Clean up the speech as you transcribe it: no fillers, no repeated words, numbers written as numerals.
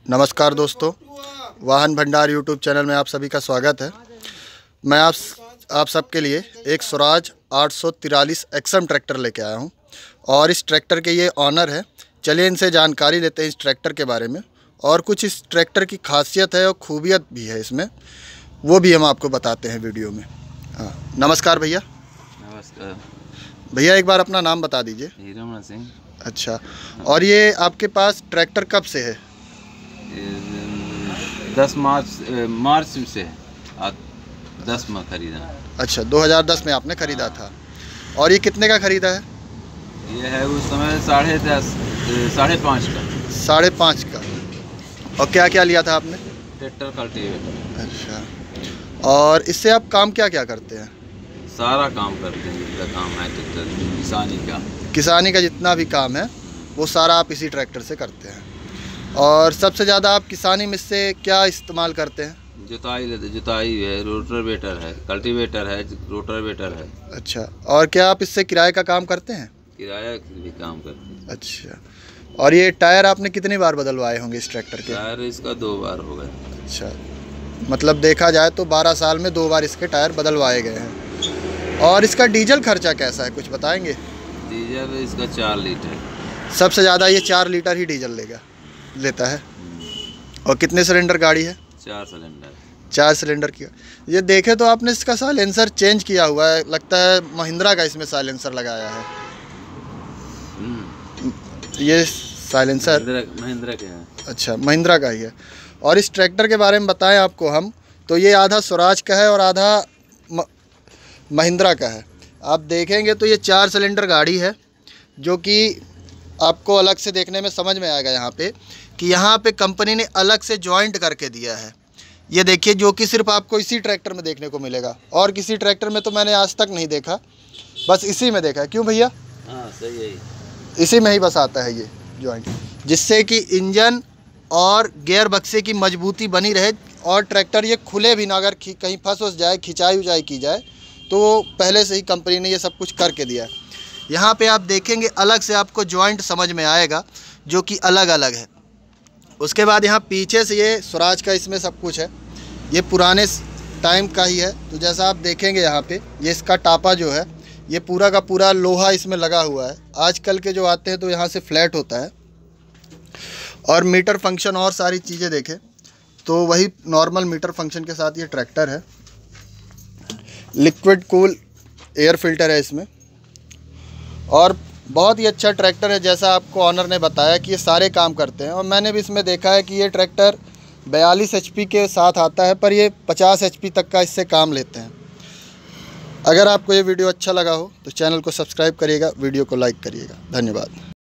नमस्कार दोस्तों, वाहन भंडार यूट्यूब चैनल में आप सभी का स्वागत है। मैं आप सबके लिए एक स्वराज 843 एक्सएम ट्रैक्टर लेके आया हूं और इस ट्रैक्टर के ये ऑनर है। चलिए इनसे जानकारी लेते हैं इस ट्रैक्टर के बारे में और कुछ इस ट्रैक्टर की खासियत है और खूबियत भी है इसमें, वो भी हम आपको बताते हैं वीडियो में। हाँ, नमस्कार भैया। नमस्कार भैया, एक बार अपना नाम बता दीजिए। हीरामन सिंह। अच्छा, और ये आपके पास ट्रैक्टर कब से है? 10 मार्च से है। 10 में खरीदा। अच्छा, 2010 में आपने ख़रीदा था। और ये कितने का ख़रीदा है? ये है उस समय 10.5 का। 5.5 का। और क्या क्या लिया था आपने? Tractor cultivator. अच्छा, और इससे आप काम क्या क्या करते हैं? सारा काम करते हैं, जितना काम है ट्रैक्टर किसानी का जितना भी काम है वो सारा आप इसी ट्रैक्टर से करते हैं। और सबसे ज़्यादा आप किसानी में इससे क्या इस्तेमाल करते हैं? जुताई है, रोटावेटर है, कल्टीवेटर है, रोटावेटर है। अच्छा, और क्या आप इससे किराए का काम करते हैं? किराया भी काम करते हैं। अच्छा, और ये टायर आपने कितनी बार बदलवाए होंगे इस ट्रैक्टर के? टायर इसका 2 बार हो गया। अच्छा, मतलब देखा जाए तो 12 साल में 2 बार इसके टायर बदलवाए गए हैं। और इसका डीजल खर्चा कैसा है, कुछ बताएंगे? डीजल इसका 4 लीटर। सबसे ज़्यादा ये 4 लीटर ही डीजल लेता है। और कितने सिलेंडर गाड़ी है? 4 सिलेंडर। 4 सिलेंडर की। ये देखे तो आपने इसका साइलेंसर चेंज किया हुआ है, लगता है महिंद्रा का इसमें साइलेंसर लगाया है। ये साइलेंसर महिंद्रा का है। अच्छा, महिंद्रा का ही है। और इस ट्रैक्टर के बारे में बताएं आपको हम, तो ये आधा स्वराज का है और आधा महिंद्रा का है। आप देखेंगे तो ये 4 सिलेंडर गाड़ी है, जो कि आपको अलग से देखने में समझ में आएगा यहाँ पे कि यहाँ पे कंपनी ने अलग से जॉइंट करके दिया है। ये देखिए, जो कि सिर्फ आपको इसी ट्रैक्टर में देखने को मिलेगा और किसी ट्रैक्टर में तो मैंने आज तक नहीं देखा, बस इसी में देखा है। क्यों भैया? हाँ, सही है। इसी में ही बस आता है ये जॉइंट, जिससे कि इंजन और गियर बक्से की मजबूती बनी रहे और ट्रैक्टर ये खुले भी ना। अगर कहीं फंस जाए, खिंचाई उचाई की जाए, तो पहले से ही कंपनी ने ये सब कुछ करके दिया है। यहाँ पे आप देखेंगे अलग से आपको जॉइंट समझ में आएगा, जो कि अलग अलग है। उसके बाद यहाँ पीछे से ये स्वराज का इसमें सब कुछ है, ये पुराने टाइम का ही है। तो जैसा आप देखेंगे यहाँ पे ये इसका टापा जो है, ये पूरा का पूरा लोहा इसमें लगा हुआ है। आजकल के जो आते हैं तो यहाँ से फ्लैट होता है। और मीटर फंक्शन और सारी चीज़ें देखें तो वही नॉर्मल मीटर फंक्शन के साथ ये ट्रैक्टर है। लिक्विड कूल एयर फिल्टर है इसमें और बहुत ही अच्छा ट्रैक्टर है। जैसा आपको ऑनर ने बताया कि ये सारे काम करते हैं, और मैंने भी इसमें देखा है कि ये ट्रैक्टर 42 HP के साथ आता है, पर ये 50 HP तक का इससे काम लेते हैं। अगर आपको ये वीडियो अच्छा लगा हो तो चैनल को सब्सक्राइब करिएगा, वीडियो को लाइक करिएगा। धन्यवाद।